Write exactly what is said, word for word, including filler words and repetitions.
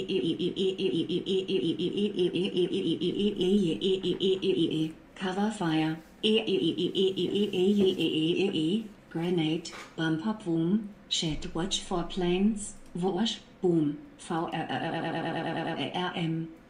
Cover fire. Grenade. Bumper boom. Shed watch for planes. Wash. Boom. V R M.